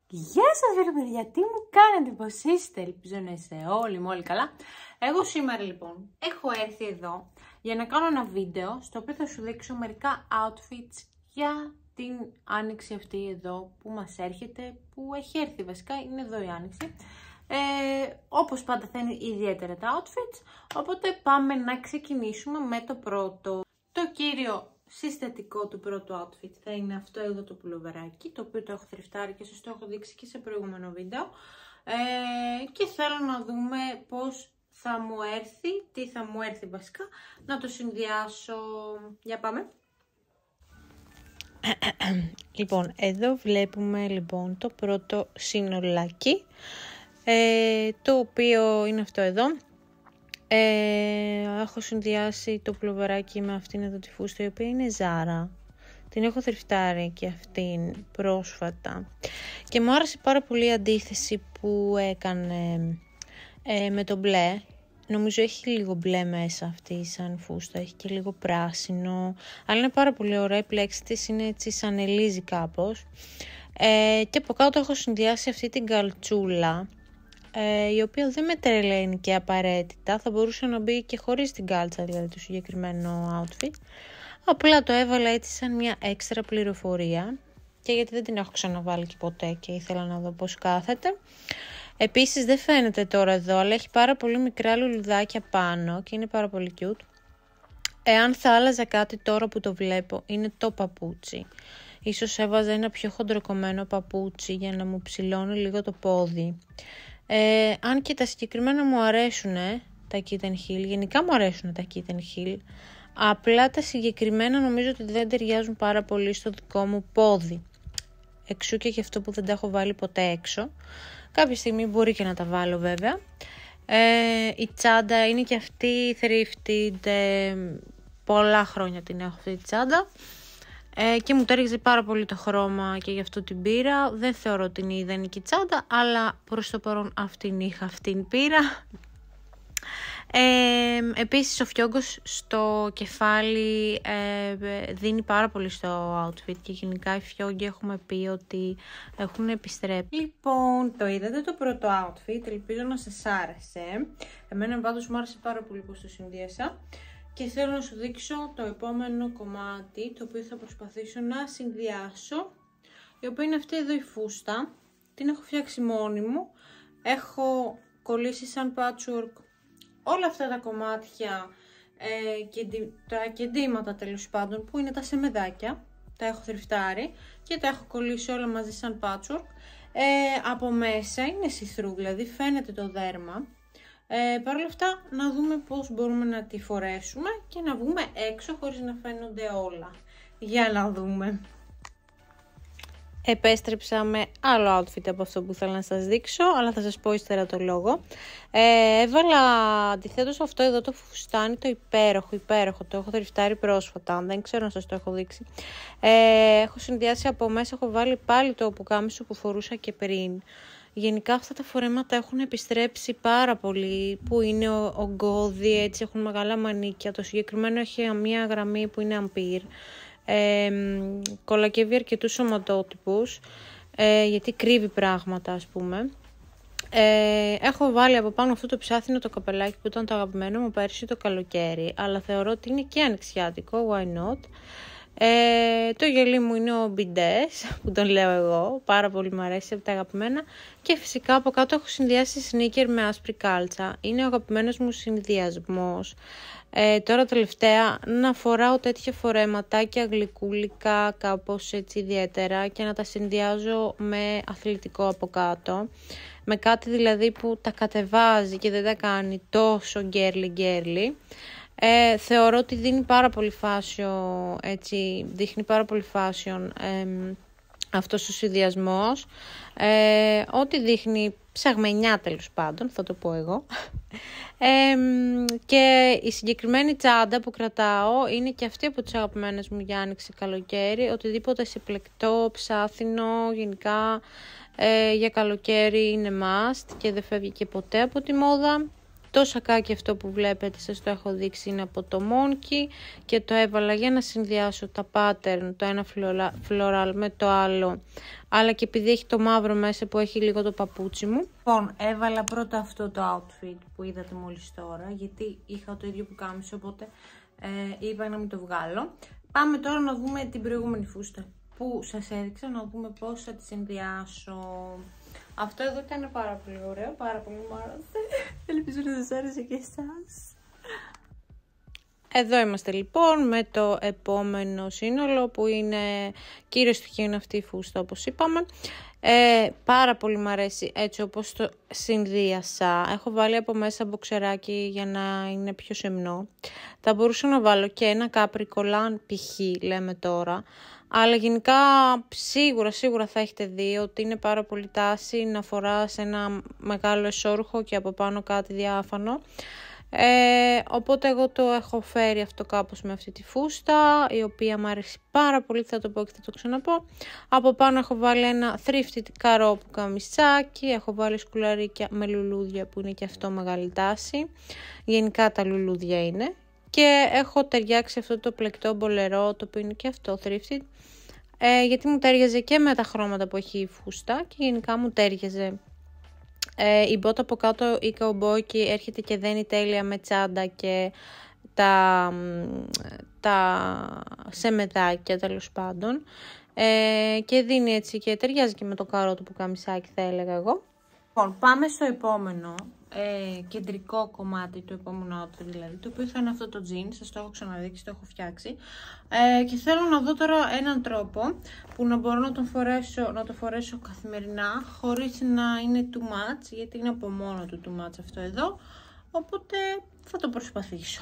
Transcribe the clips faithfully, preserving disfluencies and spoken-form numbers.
Γεια σας φίλοι παιδιά, τι μου κάνετε, πως είστε, ελπίζω να είστε όλοι μου όλοι καλά. Εγώ σήμερα λοιπόν έχω έρθει εδώ για να κάνω ένα βίντεο στο οποίο θα σου δείξω μερικά outfits για την άνοιξη αυτή εδώ που μας έρχεται, που έχει έρθει βασικά, είναι εδώ η άνοιξη. Ε, όπως πάντα θα είναι ιδιαίτερα τα outfits, οπότε πάμε να ξεκινήσουμε με το πρώτο. Το κύριο συστατικό του πρώτου outfit θα είναι αυτό εδώ το πουλοβεράκι, το οποίο το έχω θρυφτάρει και σας το έχω δείξει και σε προηγούμενο βίντεο. Ε, και θέλω να δούμε πώς θα μου έρθει, τι θα μου έρθει βασικά, να το συνδυάσω. Για πάμε. Λοιπόν, εδώ βλέπουμε λοιπόν το πρώτο σύνολάκι, ε, το οποίο είναι αυτό εδώ. Ε, έχω συνδυάσει το πουλοβεράκι με αυτήν εδώ τη φούστα, η οποία είναι Zara. Την έχω θρυφτάρει και αυτήν πρόσφατα και μου άρεσε πάρα πολύ η αντίθεση που έκανε ε, με το μπλε. Νομίζω έχει λίγο μπλε μέσα αυτή σαν φούστα, έχει και λίγο πράσινο, αλλά είναι πάρα πολύ ωραία. Η πλέξη της είναι έτσι σαν ελίζει κάπως, ε, και από κάτω έχω συνδυάσει αυτή την καλτσούλα, ε, η οποία δεν με τρελαίνει και απαραίτητα, θα μπορούσε να μπει και χωρίς την κάλτσα, δηλαδή το συγκεκριμένο outfit. Απλά το έβαλα έτσι σαν μια έξτρα πληροφορία, και γιατί δεν την έχω ξαναβάλει και ποτέ και ήθελα να δω πώς κάθεται. Επίσης δεν φαίνεται τώρα εδώ, αλλά έχει πάρα πολύ μικρά λουλουδάκια πάνω και είναι πάρα πολύ cute. Εάν θα άλλαζα κάτι τώρα που το βλέπω, είναι το παπούτσι. Ίσως έβαζα ένα πιο χοντροκομμένο παπούτσι για να μου ψηλώνει λίγο το πόδι. Ε, αν και τα συγκεκριμένα μου αρέσουν τα kitten heel, γενικά μου αρέσουν τα kitten heel, απλά τα συγκεκριμένα νομίζω ότι δεν ταιριάζουν πάρα πολύ στο δικό μου πόδι. Εξού και γι' αυτό που δεν τα έχω βάλει ποτέ έξω. Κάποια στιγμή μπορεί και να τα βάλω βέβαια. Ε, η τσάντα είναι και αυτή thrifted, ε, πολλά χρόνια την έχω αυτή τη τσάντα. Ε, και μου τέριαζε πάρα πολύ το χρώμα και γι' αυτό την πήρα. Δεν θεωρώ ότι είναι ιδανική τσάντα, αλλά προς το παρόν αυτήν είχα, αυτήν πήρα. Ε, επίσης ο φιόγκος στο κεφάλι ε, δίνει πάρα πολύ στο outfit και γενικά οι φιόγκοι έχουμε πει ότι έχουν επιστρέψει. Λοιπόν, το είδατε το πρώτο outfit, ελπίζω να σας άρεσε. Εμένα πάντως μου άρεσε πάρα πολύ πως το συνδύασα. Και θέλω να σου δείξω το επόμενο κομμάτι, το οποίο θα προσπαθήσω να συνδυάσω, η οποία είναι αυτή εδώ η φούστα. Την έχω φτιάξει μόνη μου. Έχω κολλήσει σαν patchwork όλα αυτά τα κομμάτια, ε, και τα κεντήματα τέλος πάντων, που είναι τα σεμεδάκια. Τα έχω θρυφτάρει και τα έχω κολλήσει όλα μαζί σαν patchwork. Ε, από μέσα είναι see-through, δηλαδή φαίνεται το δέρμα. Ε, Παρ' όλα αυτά να δούμε πώς μπορούμε να τη φορέσουμε και να βγούμε έξω χωρίς να φαίνονται όλα. Για να δούμε. Επέστρεψα με άλλο outfit από αυτό που θέλω να σας δείξω, αλλά θα σας πω ύστερα το λόγο. Ε, έβαλα αντιθέτως αυτό εδώ το φουστάνι, το υπέροχο, υπέροχο, το έχω θρυφτάρει πρόσφατα, δεν ξέρω να σας το έχω δείξει. Ε, έχω συνδυάσει από μέσα, έχω βάλει πάλι το πουκάμισο που φορούσα και πριν. Γενικά αυτά τα φορέματα έχουν επιστρέψει πάρα πολύ, που είναι ογκώδι, έτσι έχουν μεγάλα μανίκια. Το συγκεκριμένο έχει μία γραμμή που είναι αμπίρ. Ε, κολακεύει αρκετούς σωματότυπους, ε, γιατί κρύβει πράγματα ας πούμε. Ε, έχω βάλει από πάνω αυτό το ψάθινο το καπελάκι που ήταν το αγαπημένο μου πέρσι το καλοκαίρι, αλλά θεωρώ ότι είναι και ανοιξιάτικο, why not. Ε, το γυαλί μου είναι ο Bides, που τον λέω εγώ, πάρα πολύ μου αρέσει, από τα αγαπημένα. Και φυσικά από κάτω έχω συνδυάσει sneaker με άσπρη κάλτσα, είναι ο αγαπημένος μου συνδυασμός. Ε, τώρα τελευταία να φοράω τέτοια φορέματάκια γλυκούλικα, κάπως έτσι ιδιαίτερα, και να τα συνδυάζω με αθλητικό από κάτω, με κάτι δηλαδή που τα κατεβάζει και δεν τα κάνει τόσο γκέρλι γκέρλι. Ε, θεωρώ ότι δίνει πάρα πολύ fashion, έτσι, δείχνει πάρα πολύ fashion ε, αυτός ο συνδυασμός, ε, ότι δείχνει ψαγμενιά τέλος πάντων, θα το πω εγώ. Ε, και η συγκεκριμένη τσάντα που κρατάω είναι και αυτή από τις αγαπημένες μου για άνοιξη καλοκαίρι. Οτιδήποτε σε πλεκτό, ψάθινο, γενικά ε, για καλοκαίρι είναι must και δεν φεύγει και ποτέ από τη μόδα. Το σακάκι αυτό που βλέπετε, σας το έχω δείξει, είναι από το Monkey και το έβαλα για να συνδυάσω τα pattern, το ένα floral με το άλλο, αλλά και επειδή έχει το μαύρο μέσα που έχει λίγο το παπούτσι μου. Λοιπόν, έβαλα πρώτα αυτό το outfit που είδατε μόλις τώρα, γιατί είχα το ίδιο που κάμισε, οπότε ε, είπα να μην το βγάλω. Πάμε τώρα να δούμε την προηγούμενη φούστα που σας έδειξα, να δούμε πώς θα τη συνδυάσω. Αυτό εδώ ήταν πάρα πολύ ωραίο, πάρα πολύ μου άρεσε. Ελπίζω να σας άρεσε και εσάς. Εδώ είμαστε λοιπόν με το επόμενο σύνολο που είναι κύριο στοιχείο, είναι αυτή η φούστα όπως είπαμε. Ε, πάρα πολύ μου αρέσει έτσι όπως το συνδύασα. Έχω βάλει από μέσα μποξεράκι για να είναι πιο σεμνό. Θα μπορούσα να βάλω και ένα κάπρικολαν π.χ. λέμε τώρα. Αλλά γενικά σίγουρα σίγουρα θα έχετε δει ότι είναι πάρα πολύ τάση να φοράς ένα μεγάλο εσώρουχο και από πάνω κάτι διάφανο. Ε, οπότε εγώ το έχω φέρει αυτό κάπως με αυτή τη φούστα, η οποία μου αρέσει πάρα πολύ, θα το πω και θα το ξαναπώ. Από πάνω έχω βάλει ένα thrifted καρό που καμισάκι, έχω βάλει σκουλαρίκια με λουλούδια που είναι και αυτό μεγάλη τάση. Γενικά τα λουλούδια είναι. Και έχω ταιριάξει αυτό το πλεκτό μπολερό, το οποίο είναι και αυτό thrifted, ε, γιατί μου τέριαζε και με τα χρώματα που έχει η φούστα και γενικά μου τέριαζε. Ε, η μπότα από κάτω, η καουμπόικη, έρχεται και δένει τέλεια με τσάντα και τα, τα σεμεδάκια τέλος πάντων. Ε, και δίνει έτσι και ταιριάζει και με το καρότο που καμισάκι θα έλεγα εγώ. Λοιπόν, πάμε στο επόμενο ε, κεντρικό κομμάτι του επόμενου outfit δηλαδή, το οποίο θα είναι αυτό το jean, σας το έχω ξαναδείξει, το έχω φτιάξει. Ε, και θέλω να δω τώρα έναν τρόπο που να μπορώ να, τον φορέσω, να το φορέσω καθημερινά, χωρίς να είναι too much, γιατί είναι από μόνο του too much αυτό εδώ, οπότε θα το προσπαθήσω.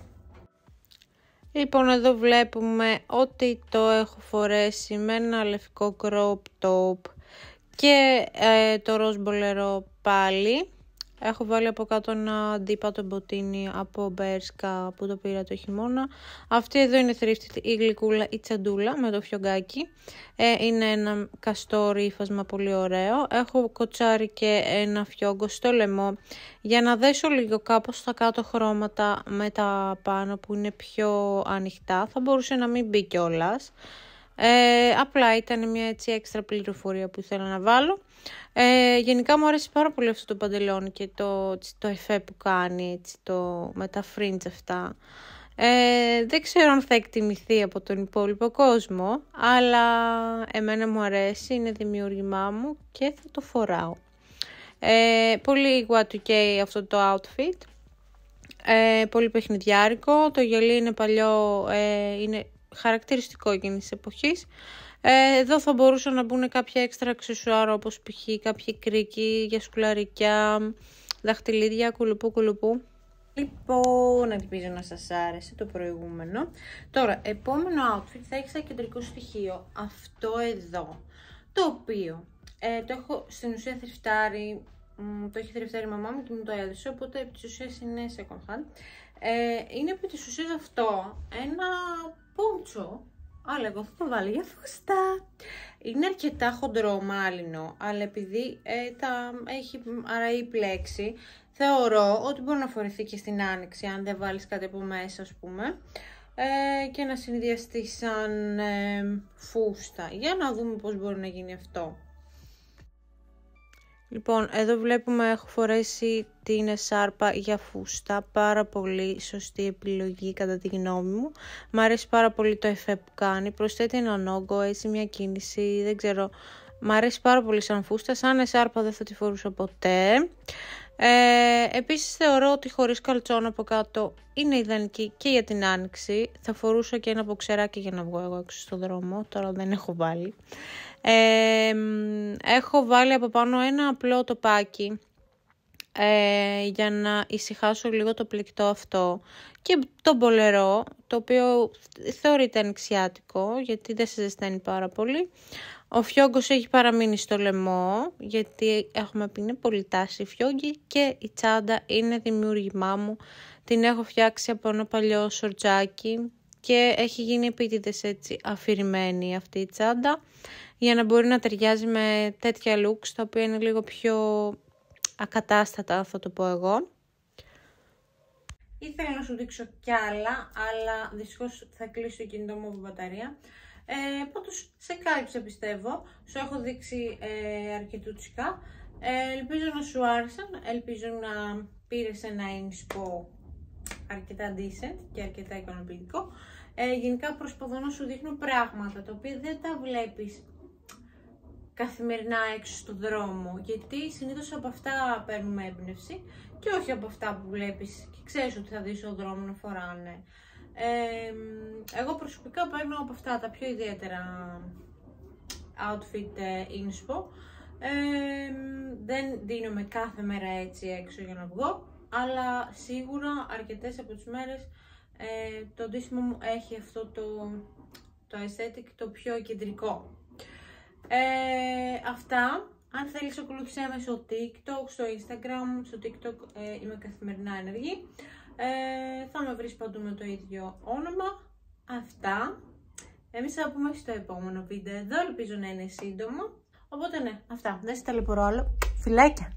Λοιπόν, εδώ βλέπουμε ότι το έχω φορέσει με ένα λευκό crop top και ε, το ροζ μπολερό πάλι. Έχω βάλει από κάτω ένα αντίπατο μποτίνι από Bershka που το πήρα το χειμώνα. Αυτή εδώ είναι thrifted, η γλυκούλα, η τσαντούλα με το φιωγκάκι. Ε, είναι ένα καστόρι ύφασμα πολύ ωραίο. Έχω κοτσάρει και ένα φιόγκο στο λαιμό για να δέσω λίγο κάπως τα κάτω χρώματα με τα πάνω που είναι πιο ανοιχτά. Θα μπορούσε να μην μπει κιόλας. Ε, απλά ήταν μια έτσι έξτρα πληροφορία που ήθελα να βάλω. Ε, γενικά μου αρέσει πάρα πολύ αυτό το παντελόνι και το, το εφέ που κάνει έτσι, το, με τα fringe αυτά. Ε, δεν ξέρω αν θα εκτιμηθεί από τον υπόλοιπο κόσμο, αλλά εμένα μου αρέσει, είναι δημιούργημά μου και θα το φοράω. Ε, πολύ γουάι του κέι αυτό το outfit. Ε, πολύ παιχνιδιάρικο, το γυαλί είναι παλιό, ε, είναι χαρακτηριστικό εκείνης της εποχής. Ε, εδώ θα μπορούσαν να μπουν κάποια έξτρα αξεσουάρ όπως π.χ. κάποιοι κρίκοι για σκουλαρικιά, δαχτυλίδια, κουλουπού κουλουπού. Λοιπόν, ελπίζω να σας άρεσε το προηγούμενο. Τώρα, επόμενο outfit θα έχει σαν κεντρικό στοιχείο αυτό εδώ, το οποίο ε, το έχω στην ουσία θρυφτάρει, το έχει θρυφτάρει η μαμά μου και μου το έδωσε, οπότε επί της ουσίας είναι second hand. Ε, είναι επί της ουσίας αυτό ένα πόντσο, αλλά εγώ θα το βάλω για φούστα. Είναι αρκετά χοντρό μάλινο, αλλά επειδή ε, τα έχει αραή πλέξη, θεωρώ ότι μπορεί να φορεθεί και στην άνοιξη, αν δεν βάλεις κάτι από μέσα ας πούμε, ε, και να συνδυαστεί σαν ε, φούστα. Για να δούμε πώς μπορεί να γίνει αυτό. Λοιπόν, εδώ βλέπουμε έχω φορέσει την εσάρπα για φούστα, πάρα πολύ σωστή επιλογή κατά τη γνώμη μου. Μ' αρέσει πάρα πολύ το εφέ που κάνει, προσθέτει έναν όγκο, έτσι μια κίνηση, δεν ξέρω. Μ' αρέσει πάρα πολύ σαν φούστα, σαν εσάρπα δεν θα τη φορούσα ποτέ. Ε, επίσης θεωρώ ότι χωρίς καλτσόν από κάτω είναι ιδανική και για την άνοιξη. Θα φορούσα και ένα μποξεράκι για να βγω εγώ έξω στον δρόμο, τώρα δεν έχω βάλει. Ε, έχω βάλει από πάνω ένα απλό τοπάκι ε, για να ησυχάσω λίγο το πληκτό αυτό και το μπολερό, το οποίο θεωρείται ανοιξιάτικο γιατί δεν σε ζεσταίνει πάρα πολύ. Ο φιόγκος έχει παραμείνει στο λαιμό γιατί έχουμε πει είναι πολύ τάση φιόγκη και η τσάντα είναι δημιούργημά μου. Την έχω φτιάξει από ένα παλιό σορτσάκι και έχει γίνει επίτηδες έτσι αφηρημένη αυτή η τσάντα για να μπορεί να ταιριάζει με τέτοια looks τα οποία είναι λίγο πιο ακατάστατα, θα το πω εγώ. Ήθελα να σου δείξω κι άλλα, αλλά δυστυχώς θα κλείσει το κινητό μου από μπαταρία. Ε, πάντως σε κάλυψε πιστεύω, σου έχω δείξει ε, αρκετούτσικα. Ε, ελπίζω να σου άρεσαν, ελπίζω να πήρες ένα inspo αρκετά decent και αρκετά ικανοποιητικό. Ε, γενικά προσπαθώ να σου δείχνω πράγματα τα οποία δεν τα βλέπεις καθημερινά έξω στον δρόμο, γιατί συνήθως από αυτά παίρνουμε έμπνευση και όχι από αυτά που βλέπεις και ξέρεις ότι θα δεις στον δρόμο να φοράνε. Ε, εγώ προσωπικά παίρνω από αυτά τα πιο ιδιαίτερα outfit inspo. Ε, δεν δίνομαι κάθε μέρα έτσι έξω για να βγω, αλλά σίγουρα αρκετές από τις μέρες ε, το ντύσιμο μου έχει αυτό το, το aesthetic το πιο κεντρικό. Ε, αυτά. Αν θέλεις ακολούθησέ με στο TikTok, στο Instagram. Στο TikTok ε, είμαι καθημερινά ενεργή. Ε, θα με βρεις παντού με το ίδιο όνομα. Αυτά. Εμείς θα πούμε στο επόμενο βίντεο εδώ. Ελπίζω να είναι σύντομο. Οπότε ναι, αυτά. Δεν σε ταλαιπωρώ άλλο. Φιλάκια!